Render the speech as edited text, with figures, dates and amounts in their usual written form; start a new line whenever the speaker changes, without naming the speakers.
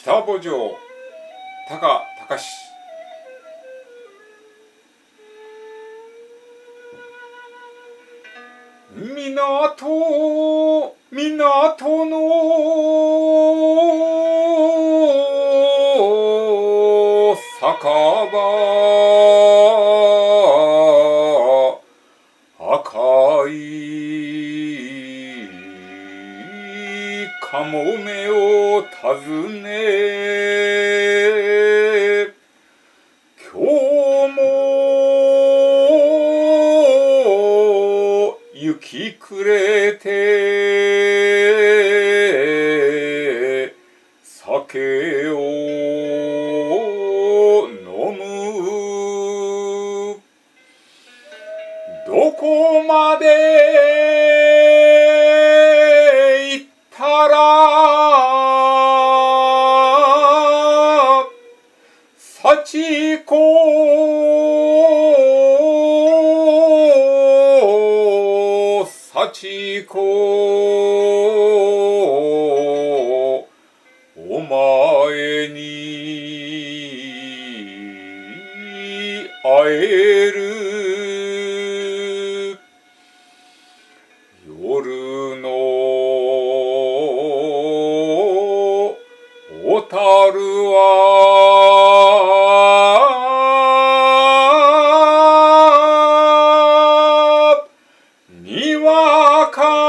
北五条高隆。港の酒場、赤いかもめを訪ね、今日も雪暮れて酒を飲む。どこまで行ったら幸子お前に会える。夜の小樽はにわか